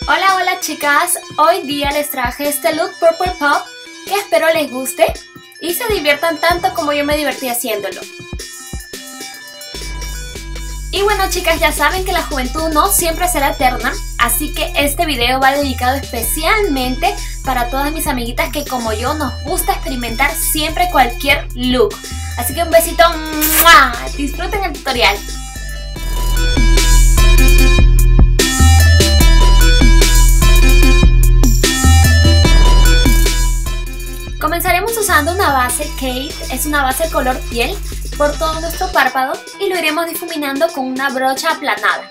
Hola, hola chicas, hoy día les traje este look Purple Pop que espero les guste y se diviertan tanto como yo me divertí haciéndolo. Y bueno chicas, ya saben que la juventud no siempre será eterna, así que este video va dedicado especialmente para todas mis amiguitas que como yo nos gusta experimentar siempre cualquier look. Así que un besito, ¡mua! Disfruten el tutorial. Comenzaremos usando una base Kate, es una base color piel, por todo nuestro párpado y lo iremos difuminando con una brocha aplanada.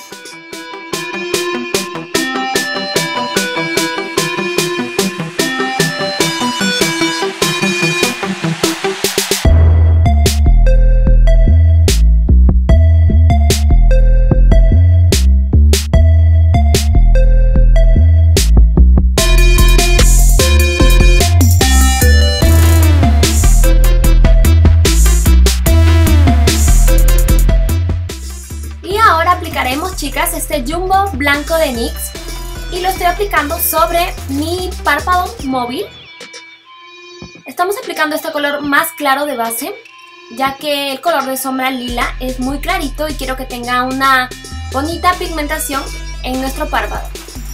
Aplicaremos chicas este jumbo blanco de NYX y lo estoy aplicando sobre mi párpado móvil. Estamos aplicando este color más claro de base, ya que el color de sombra lila es muy clarito y quiero que tenga una bonita pigmentación en nuestro párpado.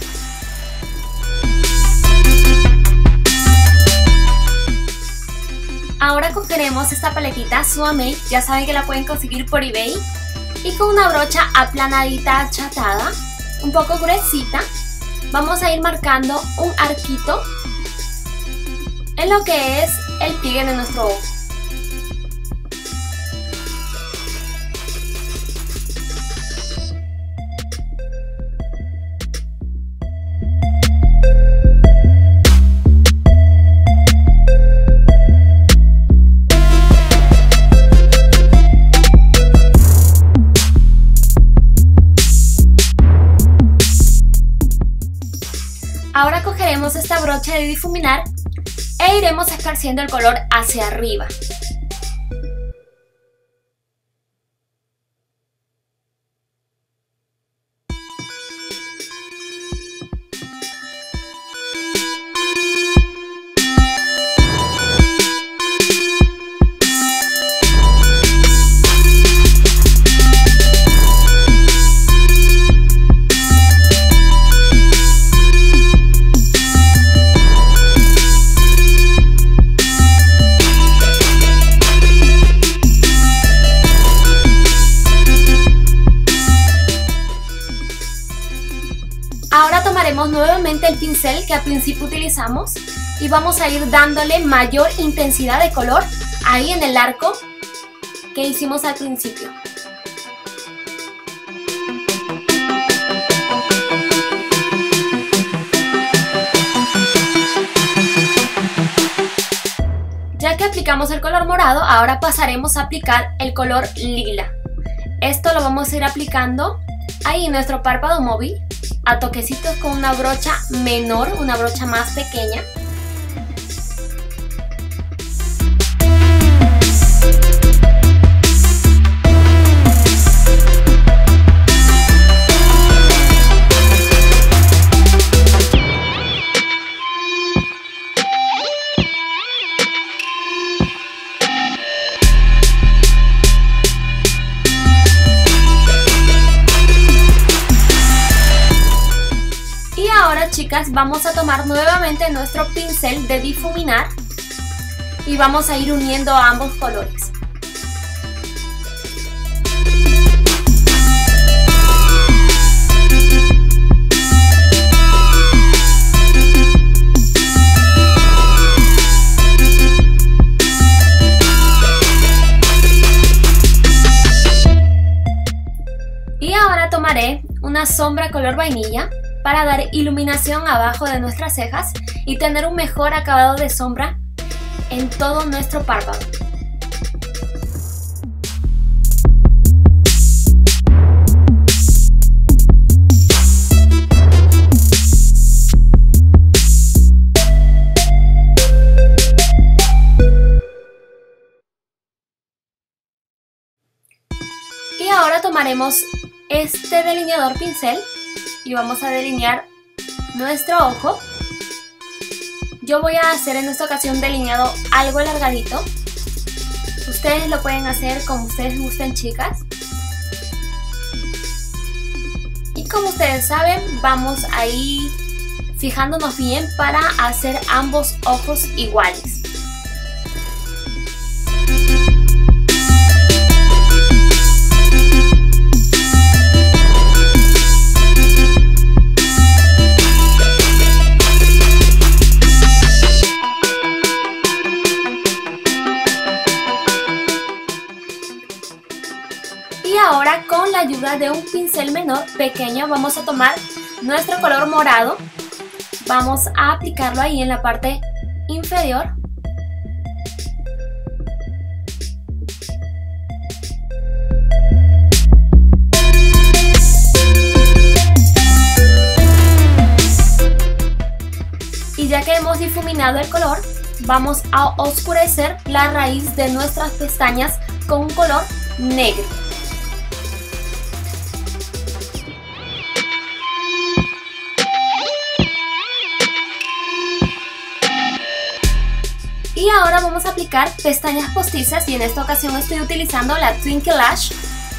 Ahora cogeremos esta paletita Suamei, ya saben que la pueden conseguir por eBay. Y con una brocha aplanadita, achatada, un poco gruesita, vamos a ir marcando un arquito en lo que es el pliegue de nuestro ojo. Ahora cogeremos esta brocha de difuminar e iremos esparciendo el color hacia arriba. Ahora tomaremos nuevamente el pincel que al principio utilizamos y vamos a ir dándole mayor intensidad de color ahí en el arco que hicimos al principio. Ya que aplicamos el color morado, ahora pasaremos a aplicar el color lila. Esto lo vamos a ir aplicando ahí en nuestro párpado móvil, a toquecitos con una brocha menor, una brocha más pequeña. Ahora chicas, vamos a tomar nuevamente nuestro pincel de difuminar y vamos a ir uniendo ambos colores. Y ahora tomaré una sombra color vainilla para dar iluminación abajo de nuestras cejas y tener un mejor acabado de sombra en todo nuestro párpado. Y ahora tomaremos este delineador pincel y vamos a delinear nuestro ojo. Yo voy a hacer en esta ocasión delineado algo alargadito. Ustedes lo pueden hacer como ustedes gusten, chicas. Y como ustedes saben, vamos a ir fijándonos bien para hacer ambos ojos iguales. Y ahora, con la ayuda de un pincel menor pequeño, vamos a tomar nuestro color morado. Vamos a aplicarlo ahí en la parte inferior. Y ya que hemos difuminado el color, vamos a oscurecer la raíz de nuestras pestañas con un color negro. Y ahora vamos a aplicar pestañas postizas, y en esta ocasión estoy utilizando la Twinkle Lash.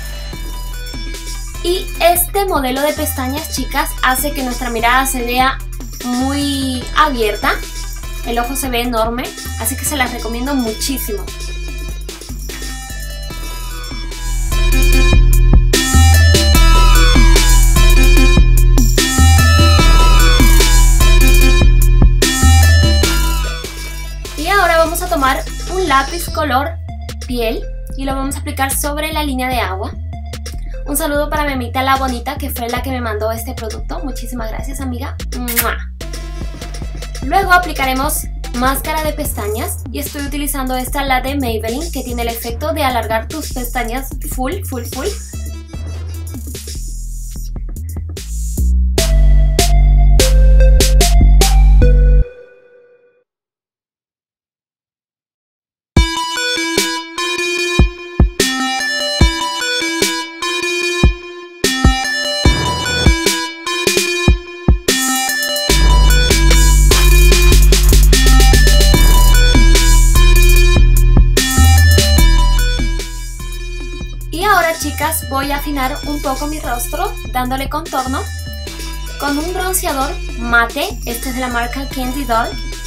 Y este modelo de pestañas, chicas, hace que nuestra mirada se vea muy abierta. El ojo se ve enorme, así que se las recomiendo muchísimo. Vamos a tomar un lápiz color piel y lo vamos a aplicar sobre la línea de agua. Un saludo para mi amita La Bonita, que fue la que me mandó este producto. Muchísimas gracias, amiga. ¡Mua! Luego aplicaremos máscara de pestañas y estoy utilizando esta, la de Maybelline, que tiene el efecto de alargar tus pestañas full. Chicas, voy a afinar un poco mi rostro dándole contorno con un bronceador mate. Este es de la marca Candy Doll,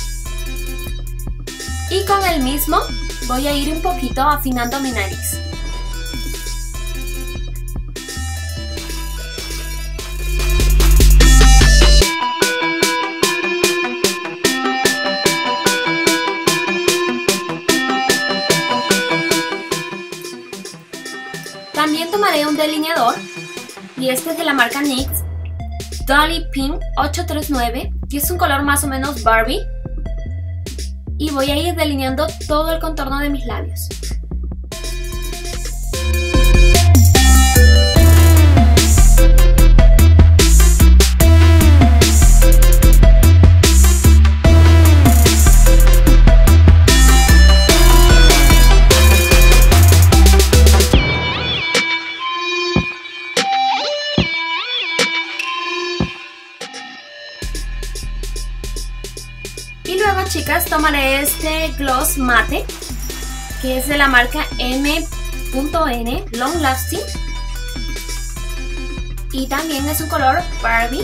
y con el mismo voy a ir un poquito afinando mi nariz. También tomaré un delineador, y este es de la marca NYX Dolly Pink 839, que es un color más o menos Barbie, y voy a ir delineando todo el contorno de mis labios. Y luego, chicas, tomaré este gloss mate, que es de la marca M.N Long Lasting, y también es un color Barbie.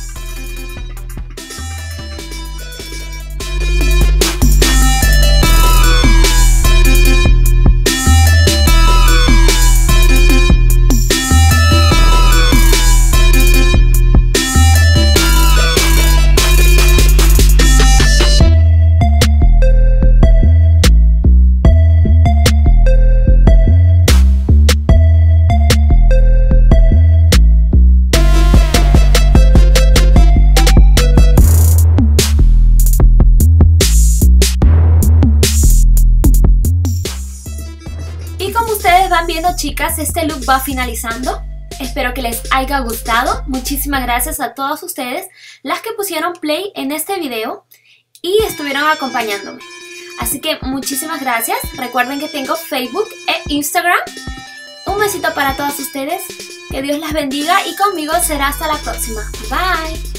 Van viendo, chicas, este look va finalizando. Espero que les haya gustado. Muchísimas gracias a todas ustedes, las que pusieron play en este video y estuvieron acompañándome. Así que muchísimas gracias. Recuerden que tengo Facebook e Instagram. Un besito para todas ustedes. Que Dios las bendiga y conmigo será hasta la próxima. Bye.